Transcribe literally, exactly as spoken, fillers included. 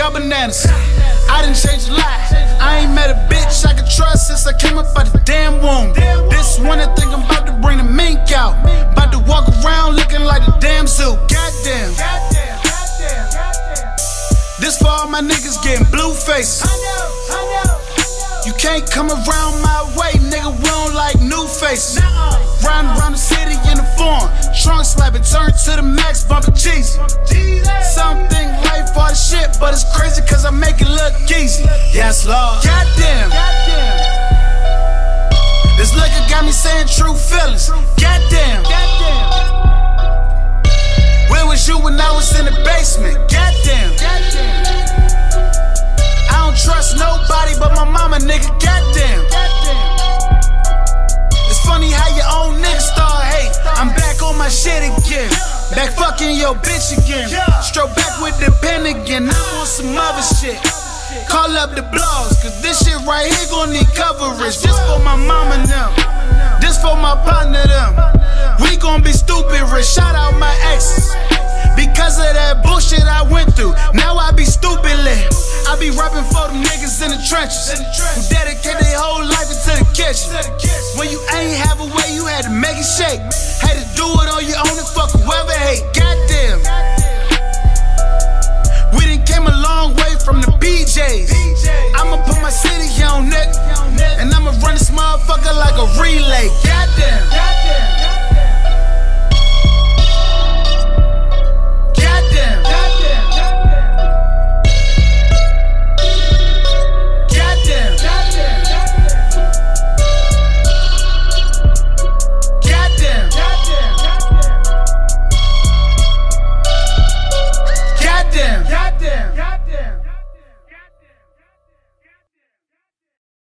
y'all bananas. I didn't change a lot. I ain't met a bitch I could trust since I came up out the damn womb. This one I think I'm about to bring the mink out. About to walk around looking like the damn zoo. Goddamn. This for all my niggas getting blue faces. You can't come around my way, nigga, we don't like new faces. Riding around the city in the form, trunk slapping, turn to the max, bumping cheese. Some think life all the shit, but it's crazy cause I make it look easy. Yes, Lord. Goddamn. This liquor got me saying true feelings. Goddamn. Where was you when I was in the basement? Goddamn. I don't trust nobody but my mama, nigga, goddamn. It's funny how your own niggas start hate. I'm back on my shit again. Back fucking your bitch again. Stroke back with the pen again. I'm on some other shit. Call up the blogs, cause this shit right here gon' need coverage. This for my mama and them. This for my partner them. We gon' be stupid rich. Shout out my exes. Because of that bullshit I went through, now I be stupid lit. I be rapping for them niggas in the trenches who dedicate their whole life into the kitchen. When you ain't have a way, you had to make it shake. Had to do it on your own and fuck whoever hate. Goddamn. We done came a long way from the B Js. I'ma put my city on neck, and I'ma run this motherfucker like a relay.